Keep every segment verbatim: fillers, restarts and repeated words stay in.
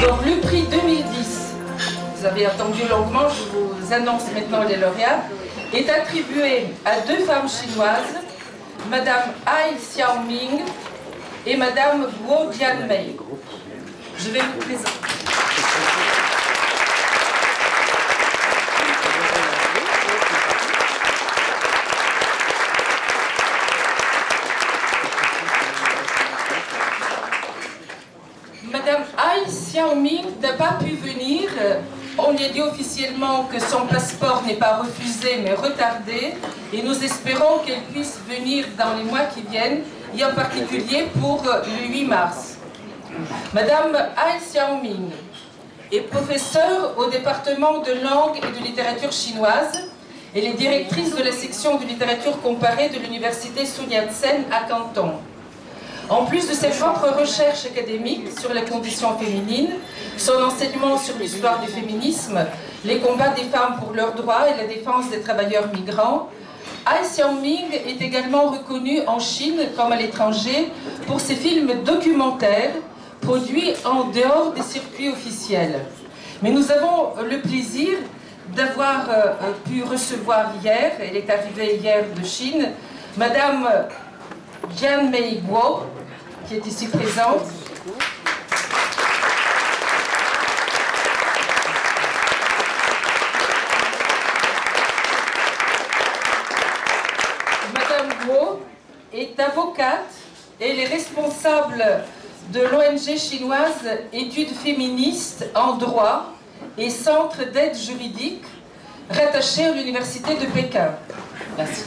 Donc le prix deux mille dix, vous avez attendu longuement, je vous annonce maintenant les lauréats, est attribué à deux femmes chinoises, Madame Ai Xiaoming et Madame Guo Jianmei. Je vais vous présenter. Madame Ai Xiaoming n'a pas pu venir. On lui a dit officiellement que son passeport n'est pas refusé mais retardé. Et nous espérons qu'elle puisse venir dans les mois qui viennent, et en particulier pour le huit mars. Madame Ai Xiaoming est professeure au département de langue et de littérature chinoise. Elle est directrice de la section de littérature comparée de l'université Sun Yat-sen à Canton. En plus de ses propres recherches académiques sur les conditions féminines, son enseignement sur l'histoire du féminisme, les combats des femmes pour leurs droits et la défense des travailleurs migrants, Ai Xiaoming est également reconnue en Chine comme à l'étranger pour ses films documentaires produits en dehors des circuits officiels. Mais nous avons le plaisir d'avoir euh, pu recevoir hier, elle est arrivée hier de Chine, Madame Jianmei Guo, qui est ici présente. Madame Guo est avocate et elle est responsable de l'O N G chinoise Études féministes en droit et centre d'aide juridique rattaché à l'université de Pékin. Merci.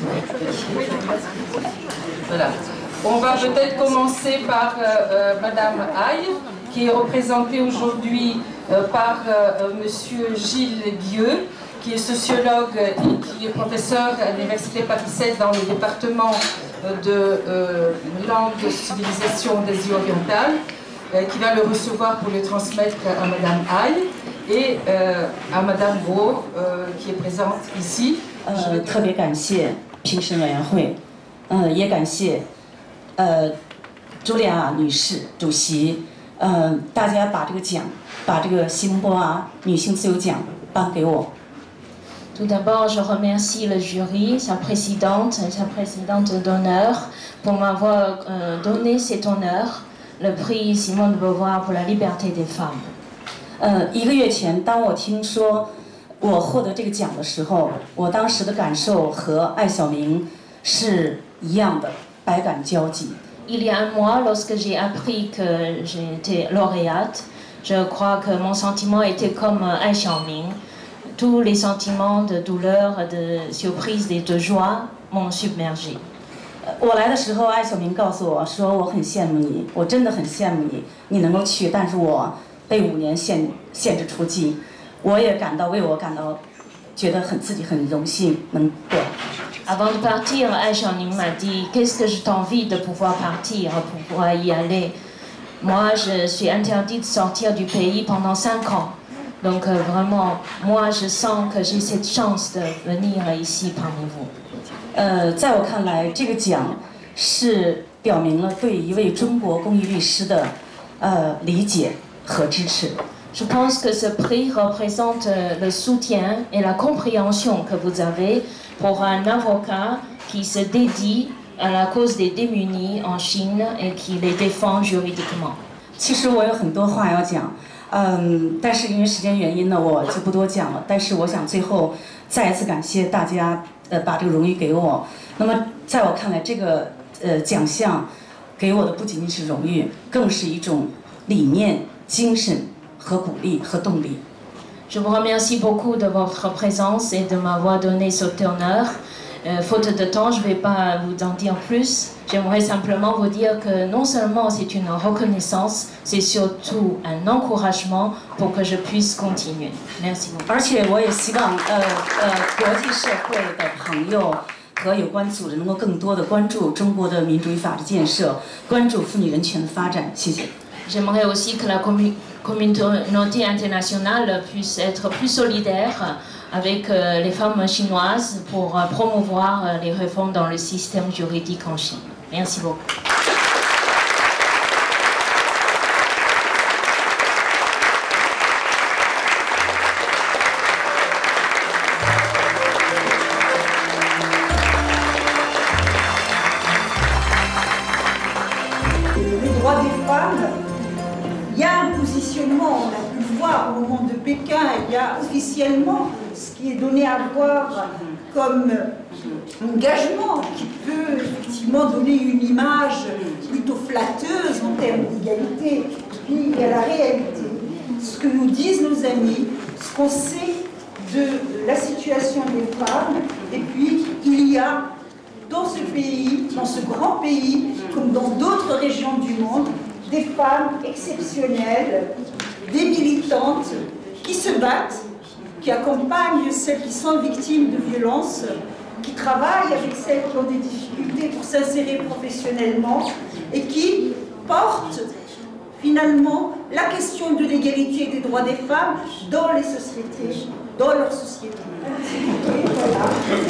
Voilà. On va peut-être commencer par euh, euh, Madame Ai, qui est représentée aujourd'hui euh, par euh, Monsieur Gilles Guieux, qui est sociologue et qui est professeur à l'université Paris sept dans le département de euh, langue, civilisation d'Asie orientale, euh, qui va le recevoir pour le transmettre à Madame Ai et euh, à Madame Guo, euh, qui est présente ici. 呃，特别感谢评审委员会，呃，也感谢呃茱莉亚女士主席，呃，大家把这个奖，把这个西蒙波娃女性自由奖颁给我。 Tout d'abord, je remercie le jury, sa présidente et sa présidente d'honneur pour m'avoir euh, donné cet honneur, le prix Simone de Beauvoir pour la liberté des femmes. 呃，一个月前，当我听说我获得这个奖的时候，我当时的感受和艾晓明是一样的，百感交集。 Il y a un mois, lorsque j'ai appris que j'étais lauréate, je crois que mon sentiment était comme Ai Xiaoming. Tous les sentiments de douleur, de surprise et de joie m'ont submergé. 我来的时候，艾晓明告诉我说：“我很羡慕你，我真的很羡慕你，你能够去。但是我被五年限限制出境，我也感到为我感到觉得很自己很荣幸能过。” Avant de partir, Ai Xiaoming m'a dit: qu'est-ce que je t'envie de pouvoir partir, pour pouvoir y aller. Moi, je suis interdite de sortir du pays pendant cinq ans. Donc euh, vraiment, moi je sens que j'ai cette chance de venir ici parmi vous. 呃，在我看来，这个奖是表明了对一位中国公益律师的呃理解和支持。 Je pense que ce prix représente le soutien et la compréhension que vous avez pour un avocat qui se dédie à la cause des démunis en Chine et qui les défend juridiquement. 其实我有很多话要讲。 嗯，但是因为时间原因呢，我就不多讲了。但是我想最后再一次感谢大家，呃，把这个荣誉给我。那么在我看来，这个呃奖项给我的不仅仅是荣誉，更是一种理念、精神和鼓励和动力。 Je vous remercie beaucoup de votre présence et de m'avoir donné cet honneur. Euh, faute de temps, je ne vais pas vous en dire plus. J'aimerais simplement vous dire que non seulement c'est une reconnaissance, c'est surtout un encouragement pour que je puisse continuer. Merci beaucoup. 而且我也希望，呃呃，国际社会的朋友和有关组织能够更多的关注中国的民主与法治建设，关注妇女人权的发展。谢谢。 J'aimerais aussi que la commu communauté internationale puisse être plus solidaire avec euh, les femmes chinoises pour euh, promouvoir euh, les réformes dans le système juridique en Chine. Merci beaucoup. officiellement, ce qui est donné à voir comme engagement qui peut effectivement donner une image plutôt flatteuse en termes d'égalité, puis il y a la réalité, ce que nous disent nos amis, ce qu'on sait de la situation des femmes, et puis il y a dans ce pays, dans ce grand pays, comme dans d'autres régions du monde, des femmes exceptionnelles, des militantes qui se battent, qui accompagnent celles qui sont victimes de violences, qui travaillent avec celles qui ont des difficultés pour s'insérer professionnellement et qui portent finalement la question de l'égalité et des droits des femmes dans les sociétés, dans leur société. Et voilà.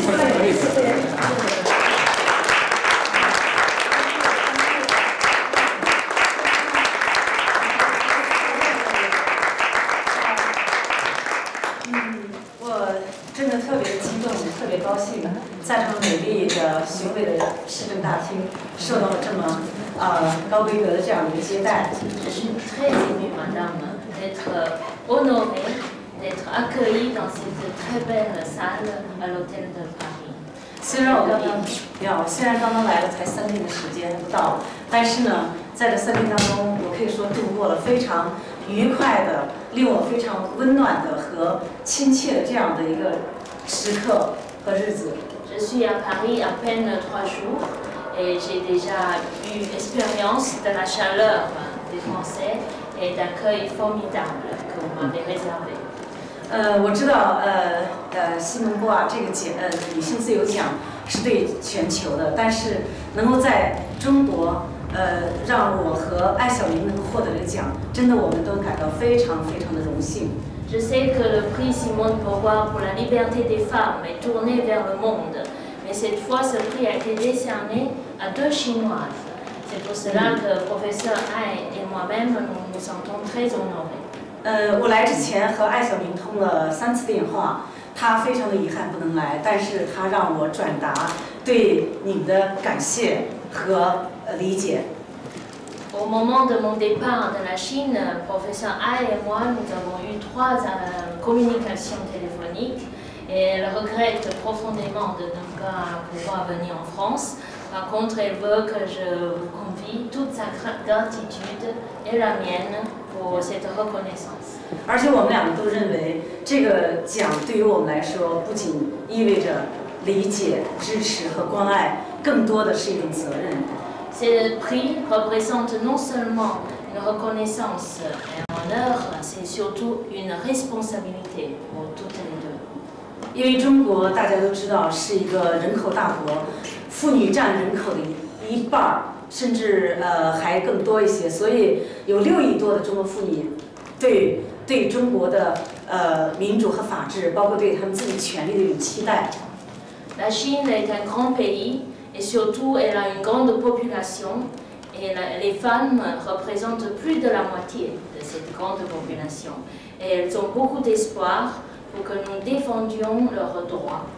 Je suis très émue, madame, d'être honorée, d'être accueillie dans cette très belle salle à l'hôtel de Paris. 虽然我刚刚要，虽然刚刚来了才三天的时间不到，但是呢，在这三天当中，我可以说度过了非常愉快的、令我非常温暖的和亲切的这样的一个时刻和日子。 Je suis à Paris à peine trois jours et j'ai déjà eu l'expérience de la chaleur des Français et d'accueil formidable que vous m'avez réservé. 呃，我知道，呃呃，西蒙波娃这个奖，呃，女性自由奖是对全球的，但是能够在中国，呃，让我和艾小明能够获得这个奖，真的我们都感到非常非常的荣幸。 Je sais que le prix Simone Beauvoir pour la liberté des femmes est tourné vers le monde, mais cette fois ce prix a été décerné à deux Chinoises. C'est pour cela que le professeur Ai et moi-même nous nous sentons très honorés. 呃，我来之前和艾小明通了三次电话，他非常的遗憾不能来，但是他让我转达对你们的感谢和呃理解。 Au moment de mon départ de la Chine, le professeur Ai et moi, nous avons eu trois euh, communications téléphoniques et elle regrette profondément de ne pas pouvoir venir en France. Par contre, elle veut que je vous convie toute sa gratitude et la mienne pour cette reconnaissance. 而且我们两个都认为，这个奖对于我们来说，不仅意味着理解、支持和关爱，更多的是一种责任。 Ce prix représente non seulement une reconnaissance et un honneur, c'est surtout une responsabilité pour toutes les deux. 因为中国大家都知道是一个人口大国，妇女占人口的一半儿，甚至呃还更多一些，所以有六亿多的中国妇女对对中国的呃民主和法治，包括对他们自己权利的一种期待。 La Chine est un grand pays. Et surtout, elle a une grande population et la, les femmes représentent plus de la moitié de cette grande population. Et elles ont beaucoup d'espoir pour que nous défendions leurs droits.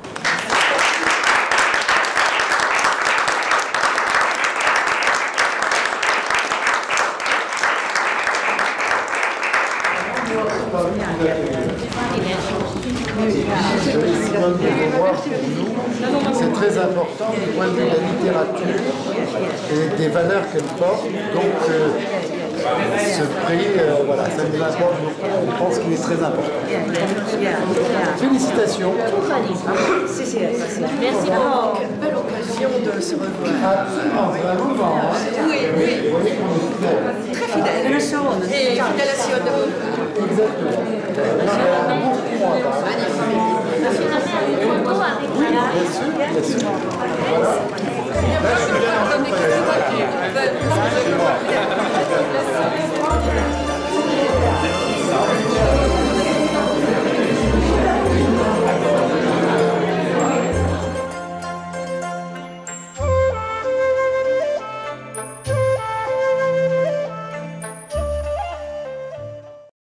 C'est très important du point de vue de la littérature et des valeurs qu'elle porte. Donc euh, ce prix, euh, voilà, ça nous apporte beaucoup. Je pense qu'il est très important. Félicitations. Merci beaucoup. Quelle belle occasion de se revoir. Absolument, c'est un mouvement. Oui, oui. Très fidèle. Et fidèle à Simone de Beauvoir. Exactement. Magnifique. Bien sûr, bien sûr. Voilà.